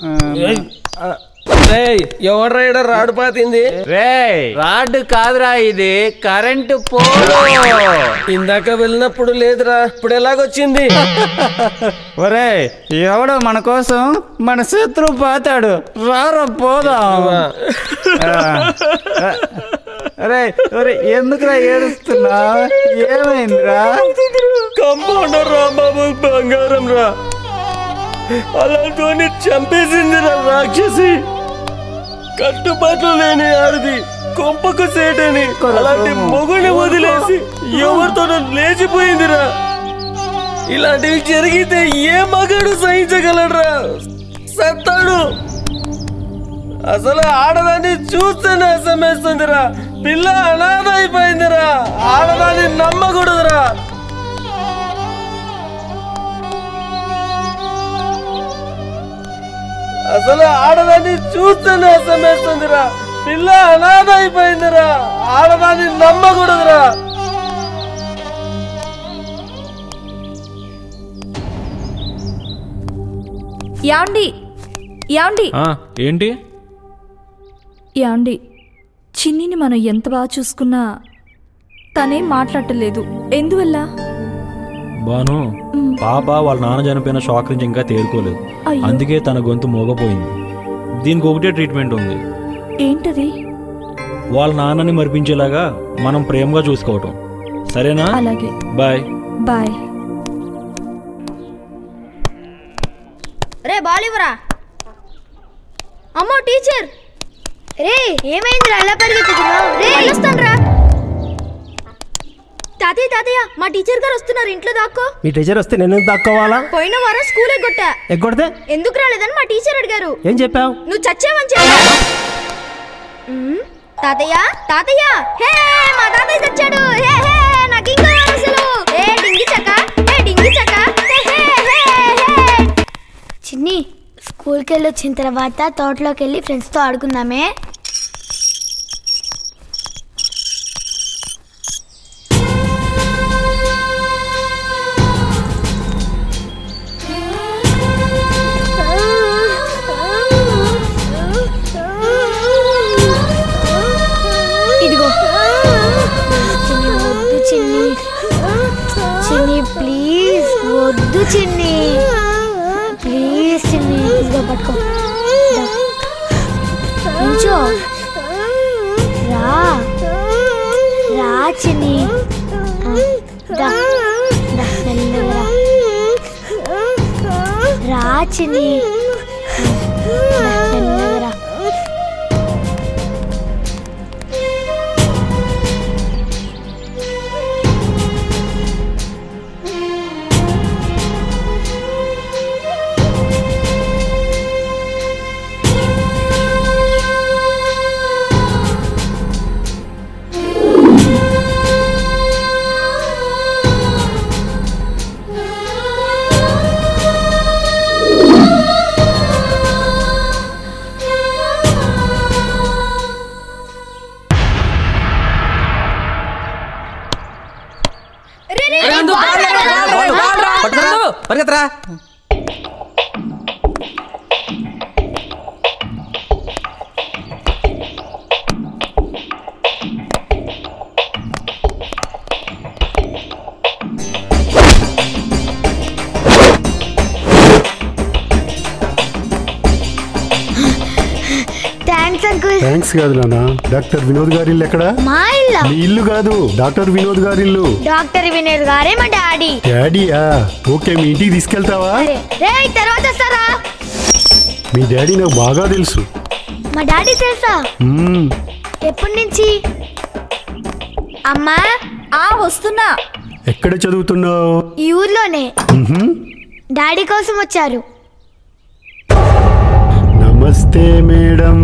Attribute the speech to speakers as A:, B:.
A: ఎవరు రైడర్ రాడు పాతింది
B: రాడ్ కాదురా, ఇది కరెంటు పోలు.
A: ఇందాక వెళ్ళినప్పుడు లేదురా, ఇప్పుడు ఎలాగొచ్చింది?
B: ఒరే ఎవడో మన కోసం మన శత్రువు పాతాడు, రారా పోదాం. అరే ఒరే ఎందుకురా ఏడుస్తున్నా, ఏమైందిరా?
A: కంపౌండర్ రాంబాబు బంగారం రా, అలాంటి చంపేసిందిరా రాక్షసి. కట్టుబాట్లు లేని ఆడది, కొంపకు సేటని అలాంటి మొగుని వదిలేసి ఎవరితో లేచిపోయిందిరా. ఇలాంటివి జరిగితే ఏ మగాడు సహించగలరా? సత్తాడు. అసలు ఆడదాన్ని చూస్తేనే అసమేస్తుందిరా. పిల్ల అనాథ అయిపోయిందిరా, ఆడదాన్ని నమ్మకూడదురా. అసలు ఆడదాన్ని చూస్తేనే అసమేస్తుందిరా. పిల్ల అనాథ అయిపోయిందిరా, ఆడదాన్ని నమ్మకూడదురా.
C: యాండి యాండి
D: ఏంటి
C: యాండి, చిన్నిని మనం ఎంత బాగా చూసుకున్నా తనేం మాట్లాడలేదు, ఎందువల్ల?
D: బాను, పాప వాళ్ళ నాన్న చనిపోయిన షాక్ నుంచి ఇంకా తేరుకోలేదు, అందుకే తన గొంతు మోగపోయింది. దీనికి ఒకటే ట్రీట్మెంట్ ఉంది.
C: ఏంటది?
D: వాళ్ళ నాన్నని మరిపించేలాగా మనం ప్రేమగా చూసుకోవటం, సరేనా?
C: అలాగే.
D: Bye
C: bye.
E: రే బాలివరా. అమ్మో టీచర్. రే ఏమైందిరా ఎలా పరిగెత్తుతున్నావు? రే వస్తానురా. తాతయ్య తాతయ్య మా టీచర్ గారు వస్తున్నారు, ఇంట్లో దాక్కో.
A: మీ టీచర్ వస్తే నేను దాక్కోవాలా?
E: పోయిన వారం స్కూల్ ఎగ్గొట్టా.
A: ఎగ్గొడితే
E: ఎందుకు రాలేదని మా టీచర్ అడిగారు.
A: ఏం చెప్పావు?
E: నువ్వు చచ్చావని చెప్పా. తాతయ్య తాతయ్య, హే మా తాతయ్య చచ్చాడు. హే హే నాకు ఇంకా అసలు. హే డింగి చక్క, హే డింగి చక్క, హే హే హే హే. చిన్ని, స్కూల్కి వెళ్ళి వచ్చిన తర్వాత తోటలోకి వెళ్ళి ఫ్రెండ్స్తో ఆడుకుందామే. ఇదిగో చిన్ని, వద్దు చిన్ని. చిన్ని ప్లీజ్ వద్దు చిన్ని, ప్లీజ్ చిన్ని. ఇదిగో పట్టుకో, నుంచో. రా రా చిన్ని, మెల్లగా రా చిన్ని, మెల్లగా రా.
B: పరిగెత్తరా.
F: థ్యాంక్స్ కాదు నాన్న. డాక్టర్ వినోద్ గారి ఇల్లు ఎక్కడ?
E: మా ఇల్లు.
F: మీ ఇల్లు కాదు, డాక్టర్ వినోద్ గారి ఇల్లు.
E: డాక్టర్ వినోద్ గారే మా డాడీ.
F: డాడీయా? ఓకే, మీ ఇంటికి తీసుకెళ్తావా?
E: తర్వాత వస్తారా?
F: మీ డాడీ నాకు బాగా తెలుసు.
E: మా డాడీ తెలుసా? ఎప్పటి నుంచి? అమ్మా
C: వస్తున్నా.
F: ఎక్కడ చదువుతున్నావు?
E: ఈ ఊర్లోనే. డాడీ కోసం వచ్చారు.
F: నమస్తే మేడం.